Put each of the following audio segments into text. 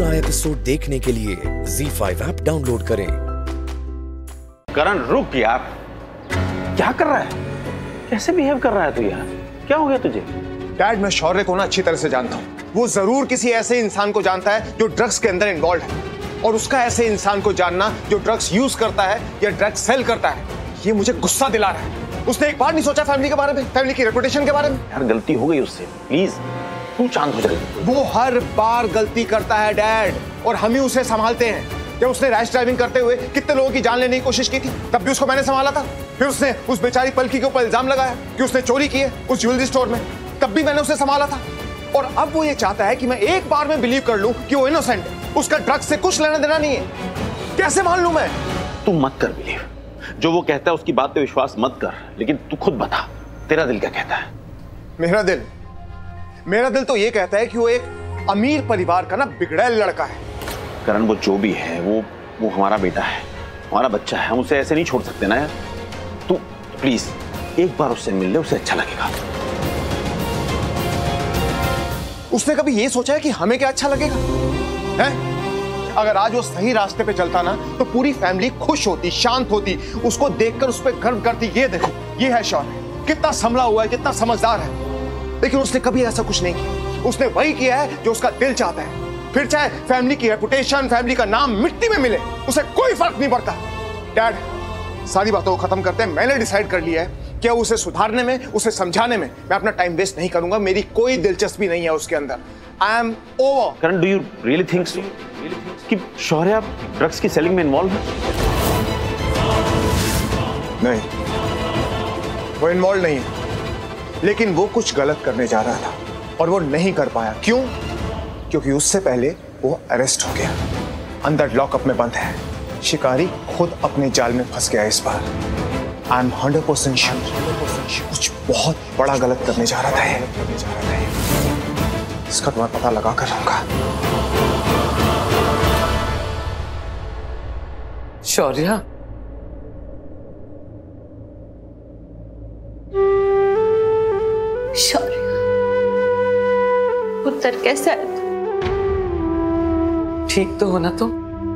पूरा एपिसोड देखने के लिए ZEE5 ऐप डाउनलोड करें। करण रुक यार, क्या कर रहा है? कैसे बिहेव कर रहा है तू यार? क्या हो गया तुझे? डैड, मैं शौर्य को ना अच्छी तरह से जानता हूँ। वो जरूर किसी ऐसे इंसान को जानता है जो ड्रग्स के अंदर इन्वॉल्व है, और उसका ऐसे इंसान को जानना जो ड्रग्स यूज करता है या ड्रग्स सेल करता है, ये मुझे गुस्सा दिला रहा है। उसने एक बार नहीं सोचा फैमिली के बारे में, फैमिली की रेपुटेशन के बारे में। यार गलती हो गई उससे, प्लीज तू शांत हो जाए। वो हर बार गलती करता है डैड, और हम ही उसे संभालते हैं। जब उसने रैश ड्राइविंग करते हुए कितने लोगों की जान लेने की कोशिश की थी, तब भी उसको मैंने संभाला था। फिर उसने उस बेचारी पलकी के ऊपर इल्जाम लगाया कि उसने चोरी की है उस ज्वेलरी स्टोर में, तब भी मैंने उसे संभाला था। और अब वो ये चाहता है कि मैं एक बार में बिलीव कर लूं कि वो इनोसेंट है, उसका ड्रग्स से कुछ लेना देना नहीं है। कैसे मान लूं मैं? तू मत कर बिलीव, जो वो कहता है उसकी बात पे विश्वास मत कर, लेकिन तू खुद बता, तेरा दिल क्या कहता है? मेरा दिल तो ये कहता है कि वो एक अमीर परिवार का ना बिगड़ैल लड़का है। करण वो जो भी है वो हमारा बेटा है, हमारा बच्चा है, हम उसे ऐसे नहीं छोड़ सकते ना यार। तू प्लीज एक बार उससे मिल ले, उसे अच्छा लगेगा। उसने कभी ये सोचा है कि हमें क्या अच्छा लगेगा? है? अगर आज वो सही रास्ते पे चलता ना, तो पूरी फैमिली खुश होती, शांत होती, उसको देखकर उस पर गर्व करती। ये देखो, ये है शौर्य, कितना संभला हुआ है, कितना समझदार है। लेकिन उसने कभी ऐसा कुछ नहीं किया। उसने वही किया है जो उसका दिल चाहता है। फिर चाहे फैमिली की रेपुटेशन, फैमिली का नाम मिट्टी में मिले, उसे कोई फर्क नहीं पड़ता। डैड, सारी बातों को खत्म करते हैं। मैंने डिसाइड कर लिया है कि उसे सुधारने में, उसे समझाने में मैं अपना टाइम वेस्ट नहीं करूंगा। मेरी कोई दिलचस्पी नहीं है उसके अंदर। I am over. Karan, do you really think so कि शौर्य ड्रग्स की सेलिंग में इन्वॉल्व है? नहीं, वो इन्वॉल्व नहीं है, लेकिन वो कुछ गलत करने जा रहा था और वो नहीं कर पाया। क्यों? क्योंकि उससे पहले वो अरेस्ट हो गया, अंदर लॉकअप में बंद है। शिकारी खुद अपने जाल में फंस गया इस बार। आई एम 100% श्योर कुछ बहुत बड़ा गलत करने जा रहा था। इसका तुम्हें पता लगा कर रहूंगा। शौर्य, पुत्र कैसा है? ठीक तो हो ना तुम?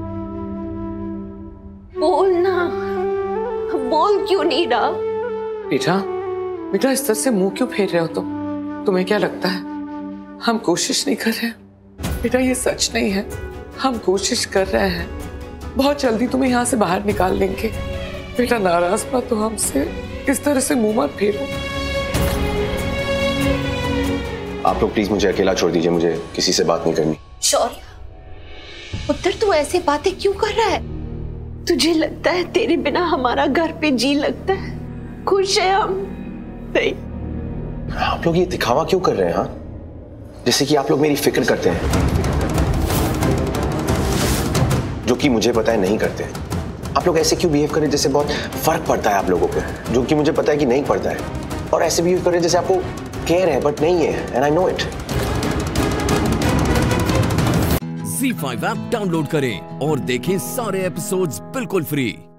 बोलना, बोल क्यों नहीं रहा? बेटा इस तरह से मुंह क्यों फेर रहे हो तुम? तुम्हें क्या लगता है हम कोशिश नहीं कर रहे हैं? बेटा ये सच नहीं है, हम कोशिश कर रहे हैं। बहुत जल्दी तुम्हें यहाँ से बाहर निकाल लेंगे। बेटा नाराज मत हो हमसे, इस तरह से मुंह मत फेरो। आप लोग प्लीज मुझे अकेला छोड़ दीजिए, मुझे किसी से बात नहीं करनी। शौर्य, पुत्र तू ऐसे बातें क्यों कर रहा है? तुझे लगता है तेरे बिना हमारा घर पे जी लगता है? खुश है हम? नहीं। आप लोग ये दिखावा क्यों कर रहे हैं? हाँ, जैसे कि आप लोग मेरी फिक्र करते हैं, जो कि मुझे पता है नहीं करते। आप लोग ऐसे क्यों बिहेव करें जैसे बहुत फर्क पड़ता है आप लोगों को, जो कि मुझे पता है कि नहीं पड़ता है। और ऐसे बिहेव करें जैसे आपको केयर है बट नहीं है, and I know it. ZEE5 app download करें और देखें सारे एपिसोड्स बिल्कुल फ्री।